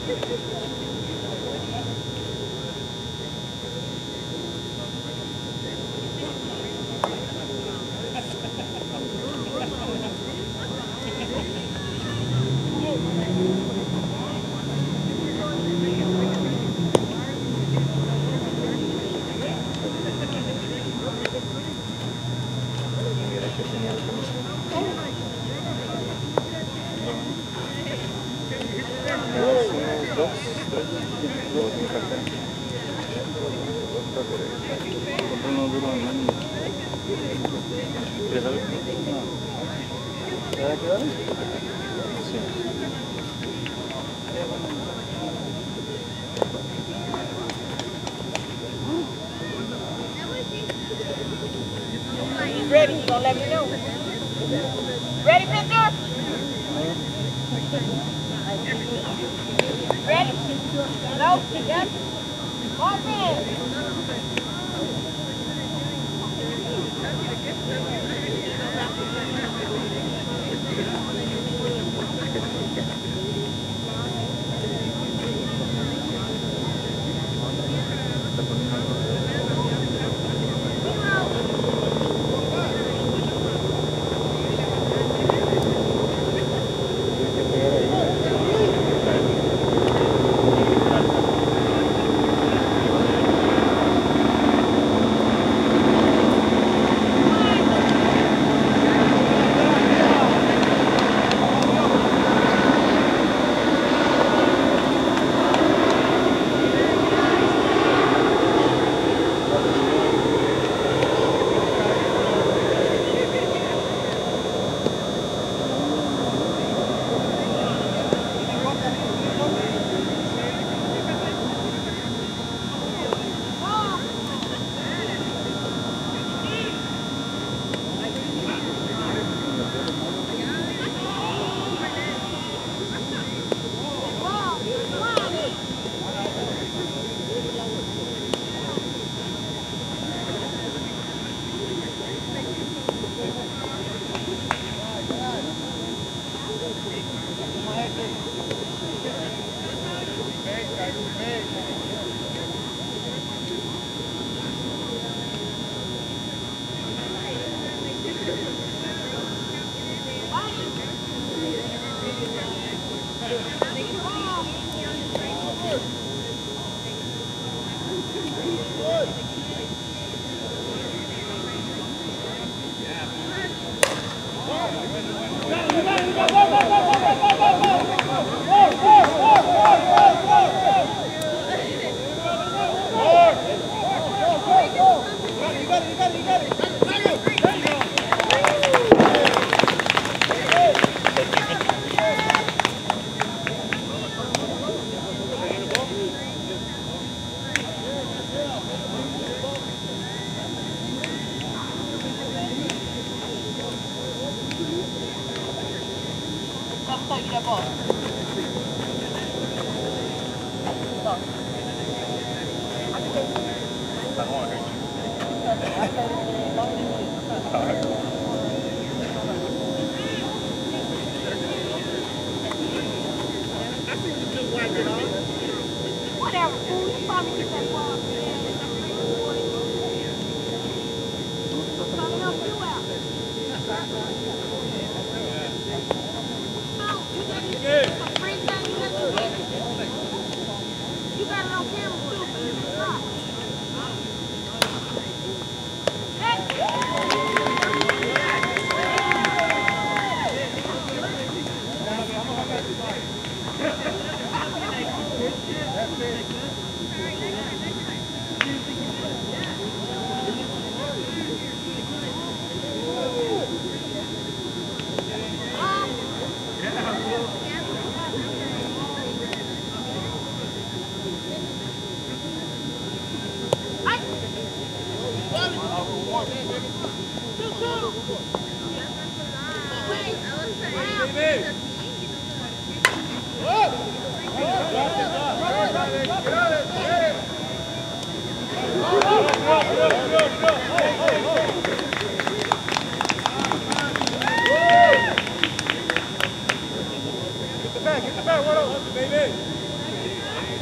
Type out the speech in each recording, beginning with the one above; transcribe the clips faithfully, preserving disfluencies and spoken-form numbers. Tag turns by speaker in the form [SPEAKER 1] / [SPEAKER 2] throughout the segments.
[SPEAKER 1] Ready, you gonna let me know. Ready, Victor? Ready? No? Yes? One man. Whatever, fool. You probably get that ball. Trying to help you out. No, you got it. Some free time, you got to get it. You got it on camera, too. You can try.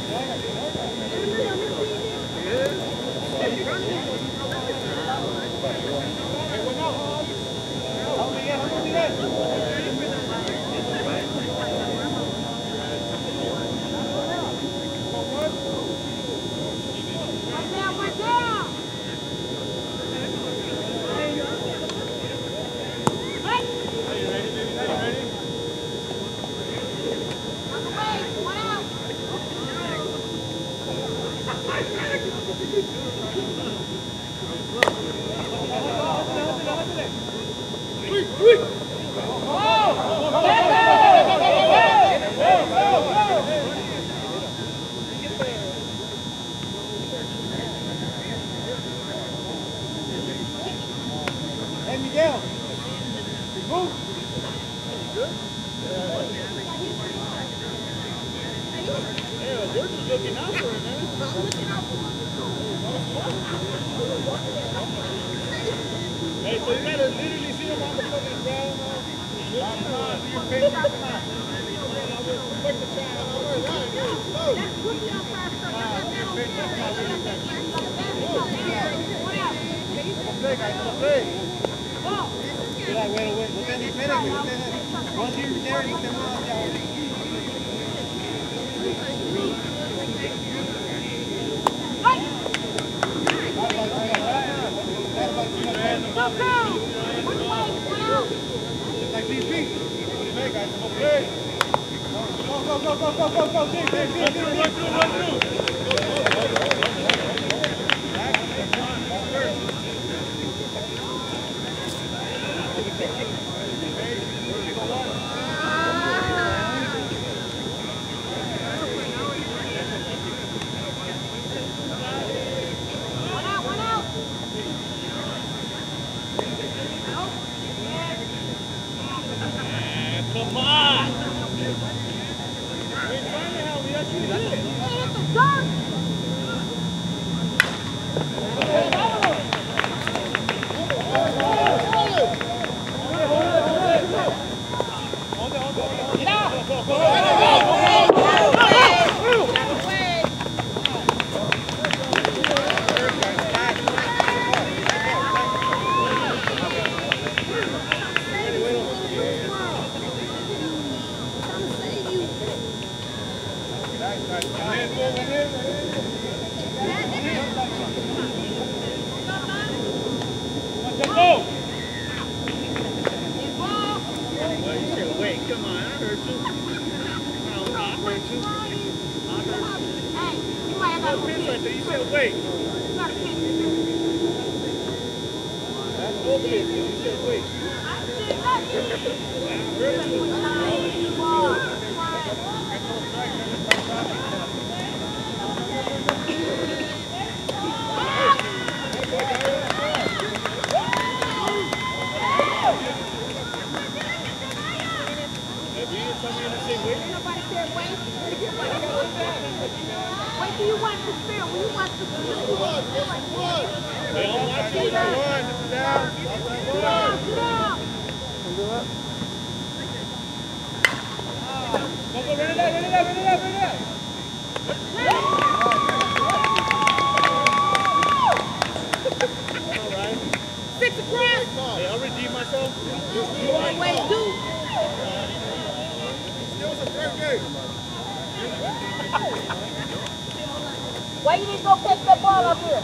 [SPEAKER 1] Why you didn't go catch that ball up here?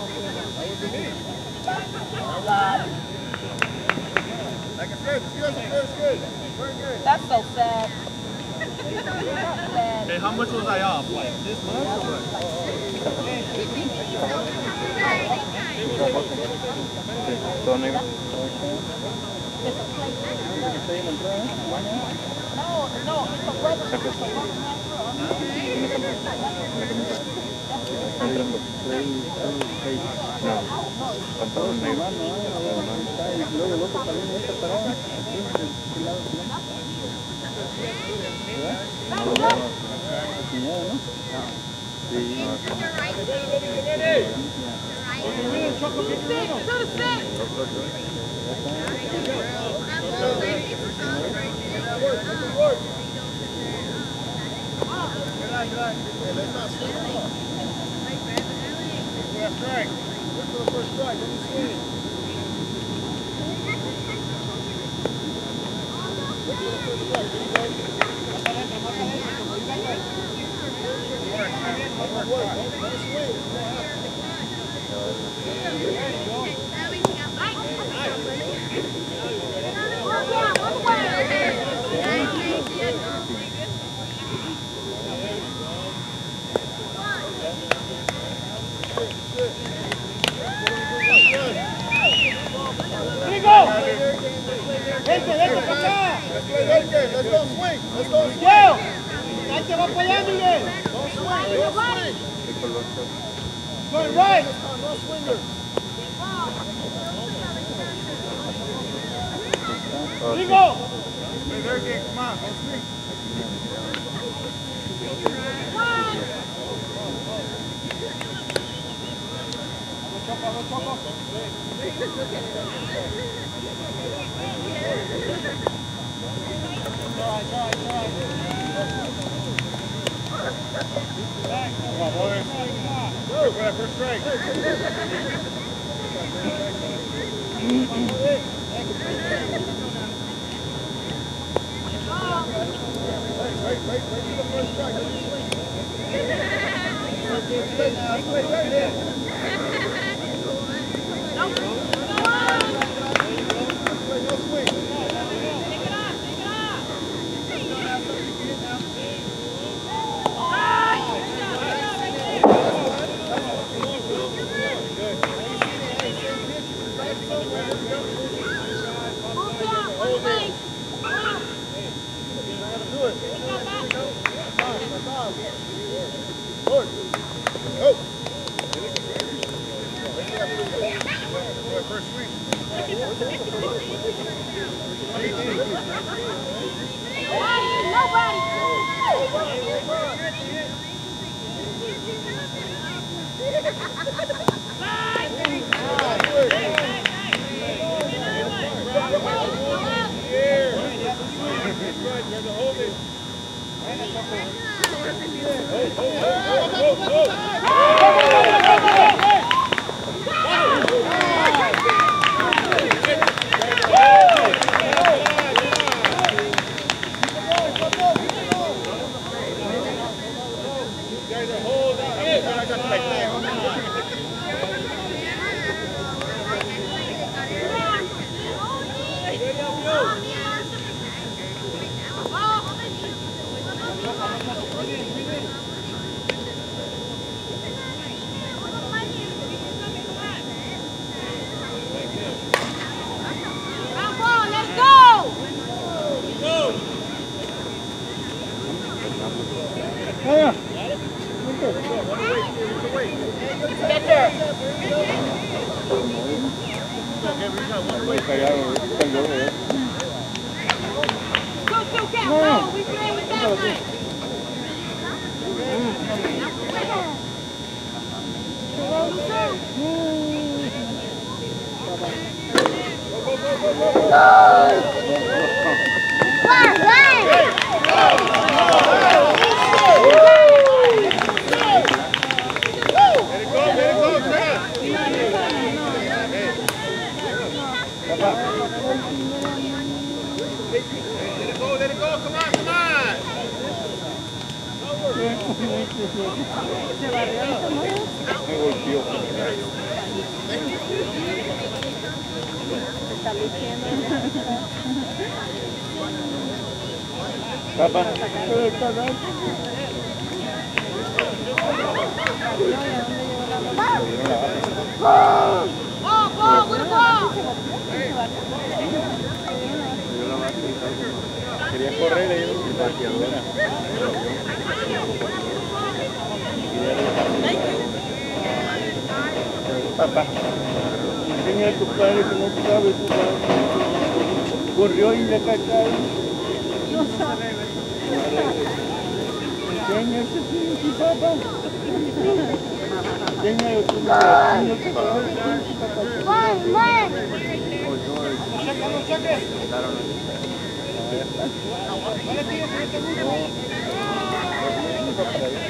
[SPEAKER 2] Like I said, the skills are first good. Very good.
[SPEAKER 1] That's so sad. sad.
[SPEAKER 2] Hey, how much was I off? Like this much or what? ¿Todo negro?
[SPEAKER 1] No, no, it's a weather.
[SPEAKER 2] No, pantalones negros. Luego el otro también está parado. Sí. right. Hey, let's not swing off. Look for that strike. Look for the first strike. Let me swing. Look for the first strike. There you go. Don't work. Don't swing. There you go. Let's go swing. Let's go swing.
[SPEAKER 3] Ahí te va para allá, Miguel.
[SPEAKER 2] Don't swing. Don't swing.
[SPEAKER 3] Going right.
[SPEAKER 2] No swingers.
[SPEAKER 3] Rigo.
[SPEAKER 2] Hey, there again. Come on. Don't swing. Choco, choco. All right, all right, all right. Come on, boy. Go for that first strike. Wait, wait, wait, wait for the first strike. Let me swing. Swing right there. No swing. No swing. First swing.
[SPEAKER 1] Nobody.
[SPEAKER 2] Quería correr y bateadora. Papá, enseña a tu padre que no sabe jugar. Corrió y le cacharon. No sabe. Enseña a tu papá. Enseña a tu padre. No cheques. No le tires, no te gusta.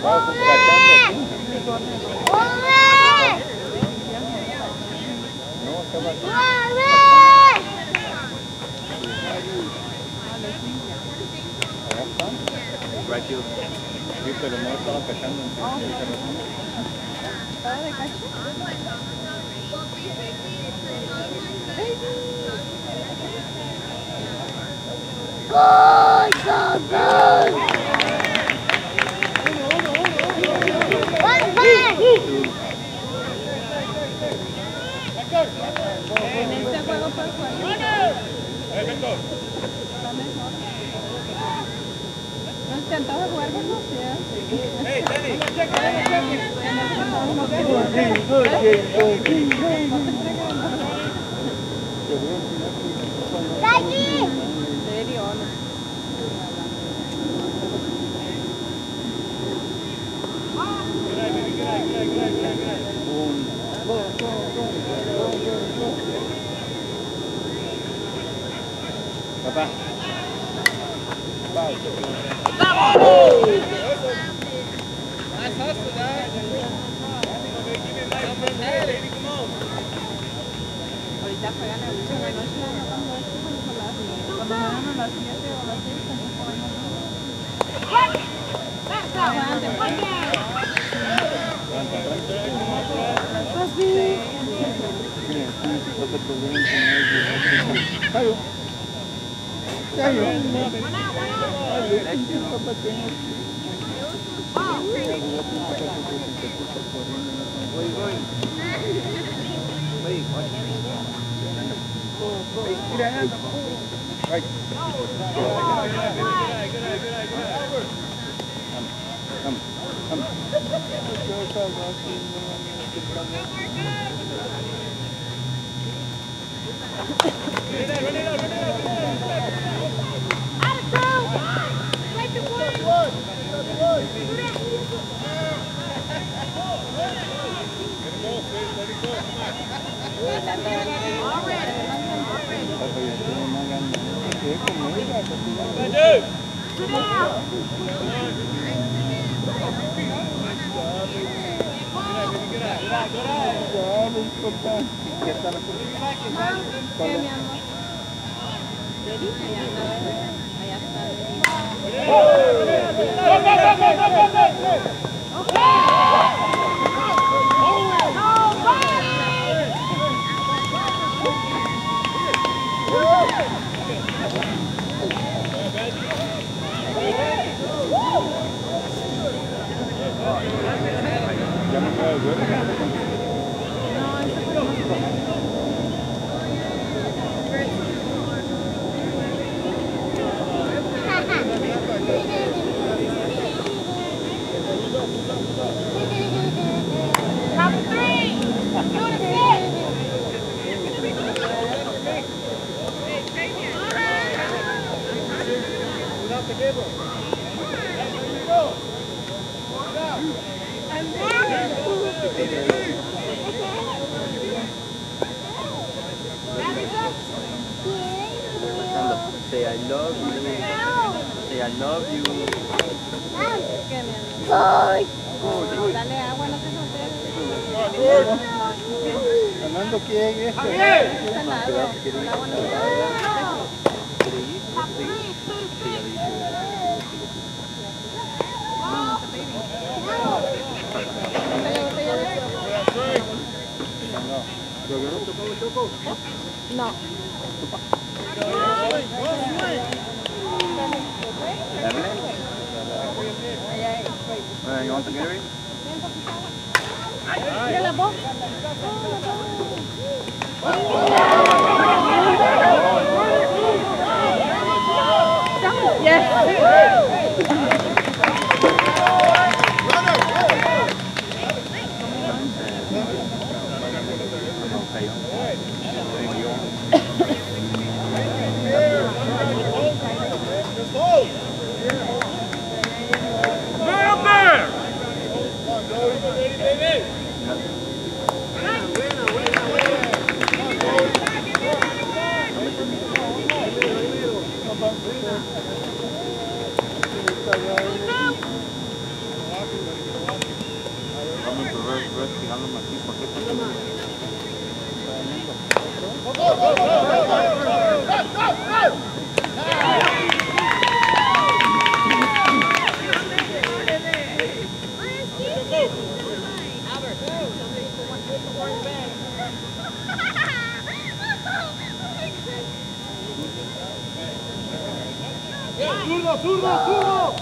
[SPEAKER 2] Sí, pero no estaba cachando.
[SPEAKER 4] ¿Estaba de cacho?
[SPEAKER 1] Good, so good. One back.
[SPEAKER 4] En este juego por juego. Está mejor. ¿No te antoja jugar con los pies?
[SPEAKER 3] Hey, Danny.
[SPEAKER 2] Good game, good game, good game.
[SPEAKER 1] Daddy.
[SPEAKER 4] Serio, no.
[SPEAKER 2] Papá.
[SPEAKER 3] Nice hustle, Dad. Give me my head, baby. Come on.
[SPEAKER 4] Ahorita juegan a ocho de la noche, no cuando es como las cuando juegan a las siete o las seis, también juegan. Juegan temprano.
[SPEAKER 2] Cayó. Cayó.
[SPEAKER 3] Where you going? Wait, what?
[SPEAKER 2] Right. Come, come, come.
[SPEAKER 4] ¿Qué, mi amor? ¿Ready? Allá está, allá está.
[SPEAKER 2] Ya no puedo ver.
[SPEAKER 4] No, ese fue lo más
[SPEAKER 1] Top three. Two to six.
[SPEAKER 3] Without the cable.
[SPEAKER 5] Say I love you. Say I love you.
[SPEAKER 4] que mi amor.
[SPEAKER 1] Good.
[SPEAKER 4] Dale agua, no te solteres.
[SPEAKER 2] Fernando, ¿quién es este?
[SPEAKER 4] Está helado. El agua no te
[SPEAKER 1] Top three. Two to six.
[SPEAKER 4] No.
[SPEAKER 5] Evelyn? Uh, you want the Gatorade?
[SPEAKER 4] Mira la voz. Yes.
[SPEAKER 2] ¡Zurdo, zurdo, zurdo!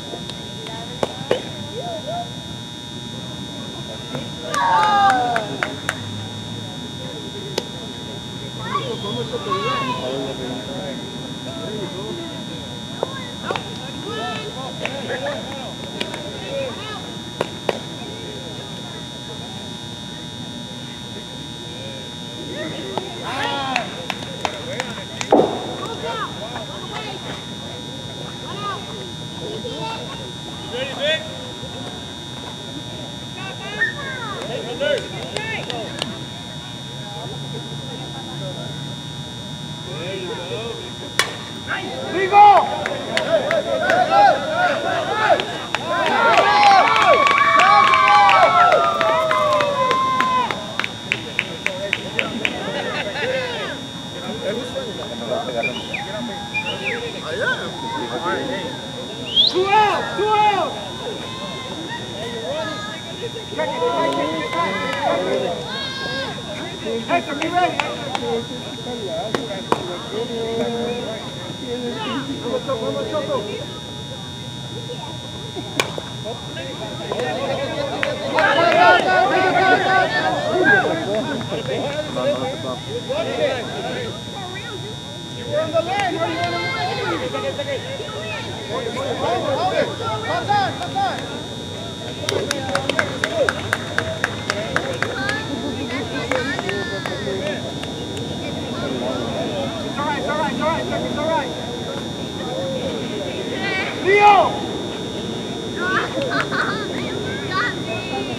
[SPEAKER 2] Two out! Two out! Hector, be ready! Vamos, Choco, vamos, Choco! You were on the line, where are you on the line? Hold it, hold it! Come on, come on! It's alright, it's alright, it's alright, it's alright! Leo!
[SPEAKER 1] Got me!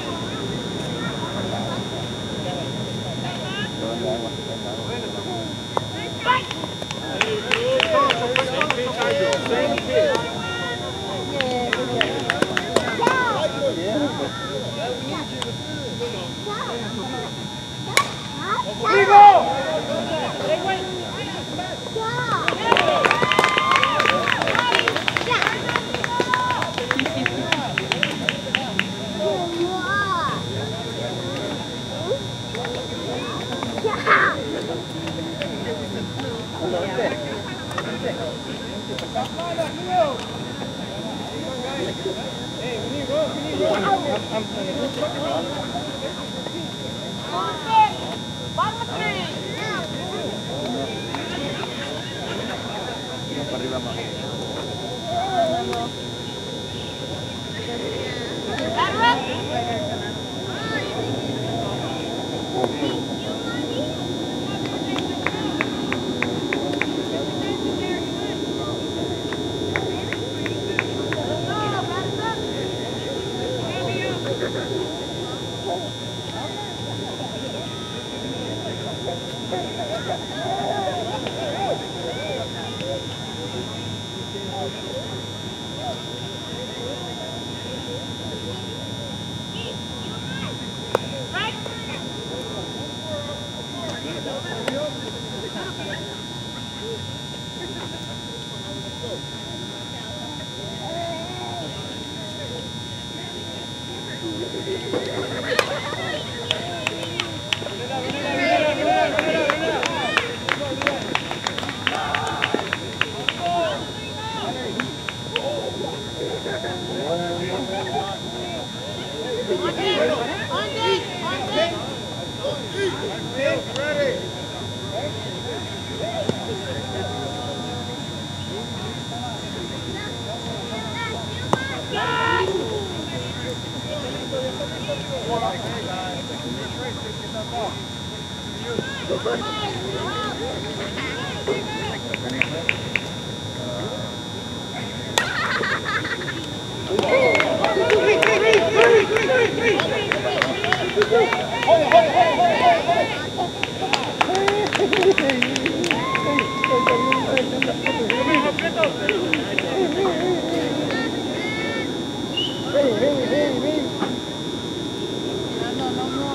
[SPEAKER 4] No, no, no.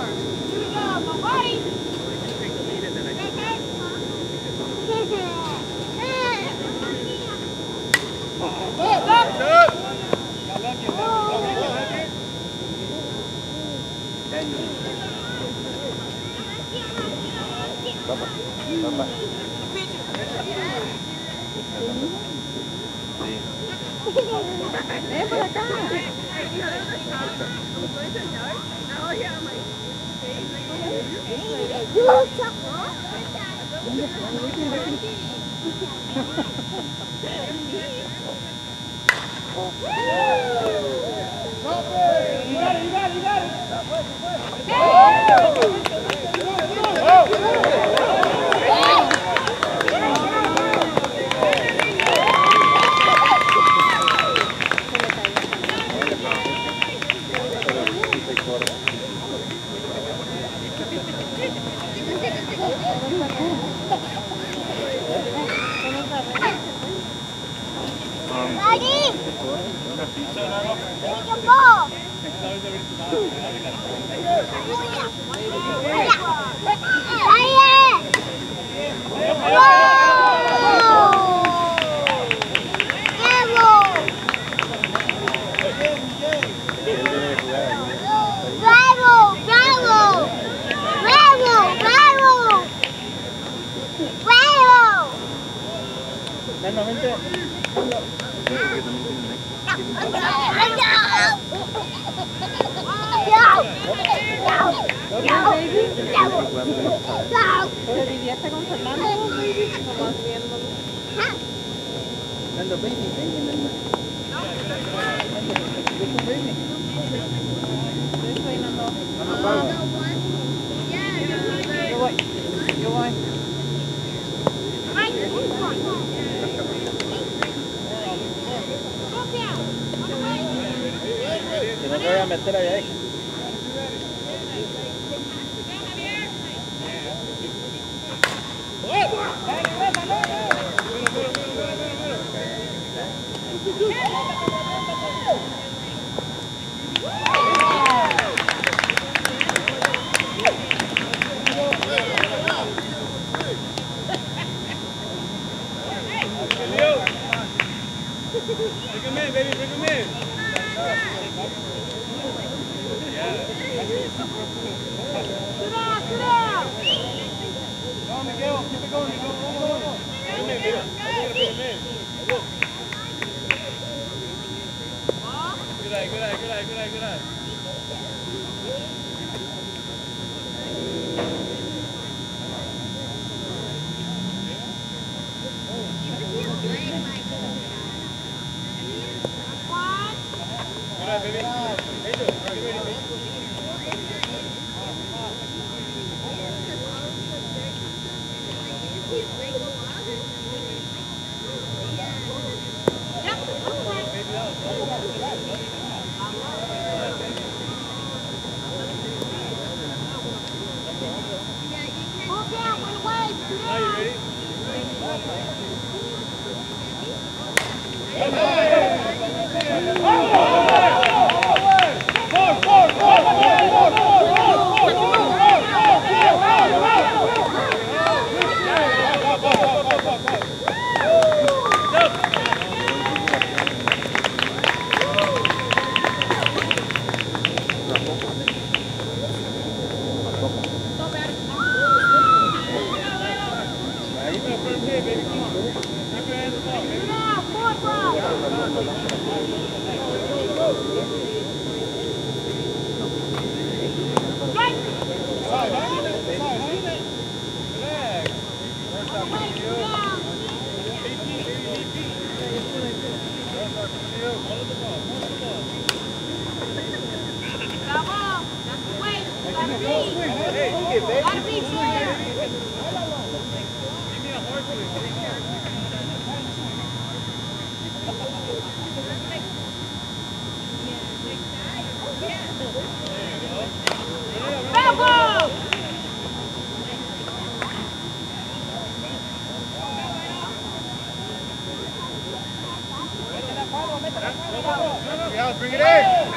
[SPEAKER 2] Bring it in.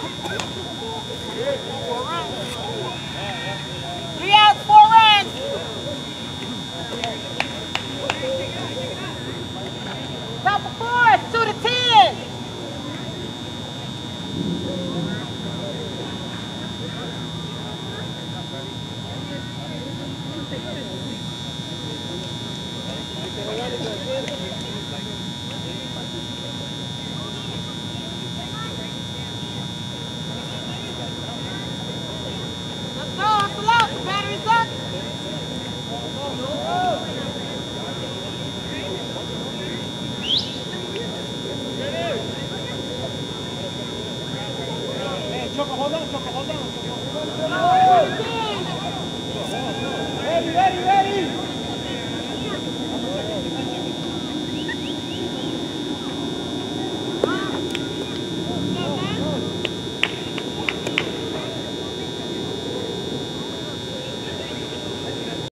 [SPEAKER 1] Three outs, four runs. Top of fourth, two to ten.
[SPEAKER 3] Choco, hold on, Choco, hold on.